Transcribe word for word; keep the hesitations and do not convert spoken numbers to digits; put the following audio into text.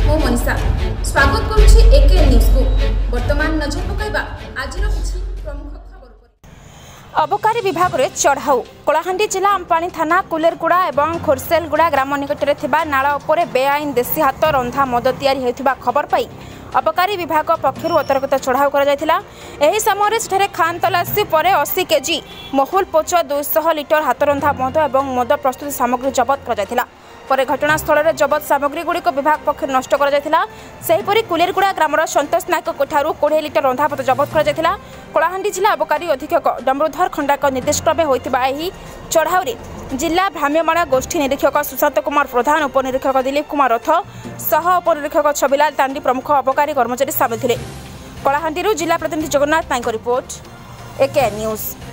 मो मनीषा स्वागत करुछि एके न्यूज को। वर्तमान नजर पकाइबा आजिर किछि प्रमुख खबर पर। अबकारी विभाग रे चढ़ाऊ कलाहांडी जिला आमपानी थाना कुलेरगुड़ा एवं खोरसेलगुड़ा ग्राम निकटरे थिबा नाला उपरे बेआईन देशी हाथ रंधा मद तैयारी हेउथिबा खबर पाई अबकारी विभाग पक्षर अतर्गत चढ़ाऊ कर एही समय सेठारे खान तलासी पर अस्सी केजी महुल पोच दुईश लिटर हाथरंधा मद और मद प्रस्तुति सामग्री जबत कर पर घटनास्थल में जबत सामग्री गुड़िक विभाग पक्ष नष्ट कर कुलेरगुड़ा ग्रामर संतोष नायक ठारू कोड़े लिटर रंधा मद जबत कर कलाहांडी जिला अबकारी अधीक्षक डम्रुधर खंडाक निर्देश क्रमे होता चढ़ाऊ जिला भ्राम्यमाण गोष्ठी निरीक्षक सुशांत कुमार प्रधान उपनिरीक्षक दिलीप कुमार रथ सह उपनिरीक्षक छबिलाल तांडी प्रमुख अबकारी कर्मचारी सामिल थे। कलाहांडी जिला प्रतिनिधि Jagannath Nayak report AK news.